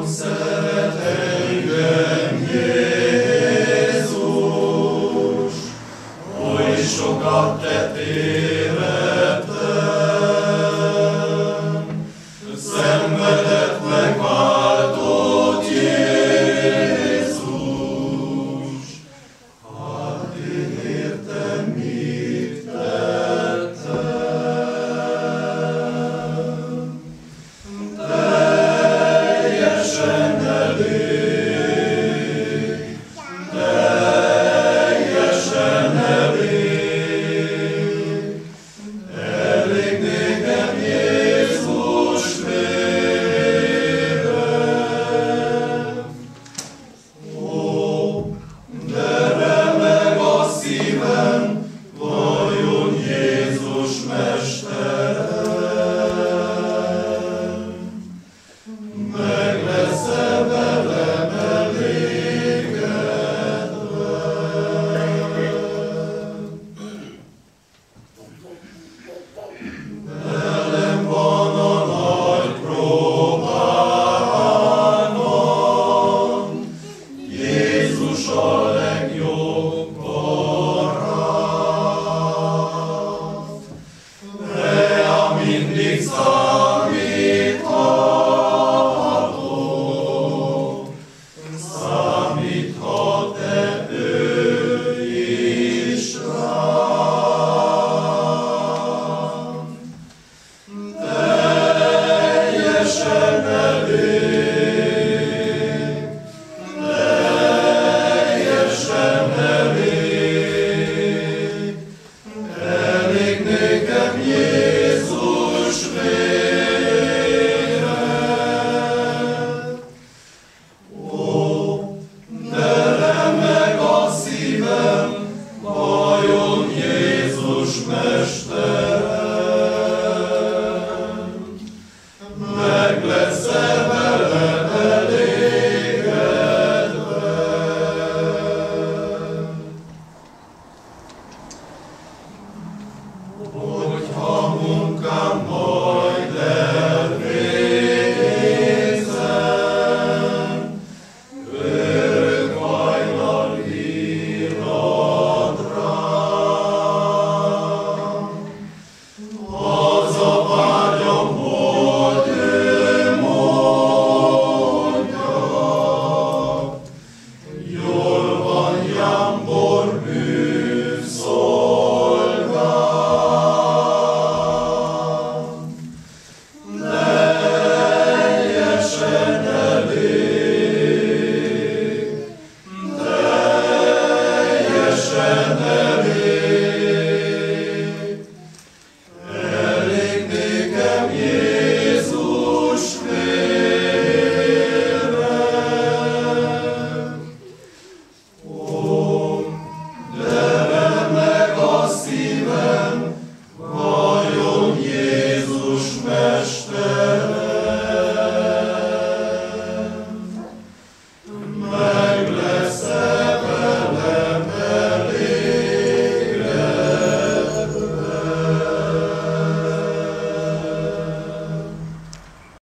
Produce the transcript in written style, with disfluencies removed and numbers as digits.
szeret engem Jézus, oly sokat tett életem, szenvedett megváltott Jézus, hát én értem mit tettem. Teljesen elég, teljesen elég, elég nékem Jézus vére. Ó, de remeg a szívem, vajon Jézus Mesterem, meg lesz-e velem elégedve? Velem van a nagy próbában, Jézus a legjobb barát, rá mindig számítható, számíthat-e ő is rám? Teljesen elég, teljesen elég, elég nékem Jézus vére. Ó, de remeg a szívem, vajon Jézus Mesterem, meg lesz-e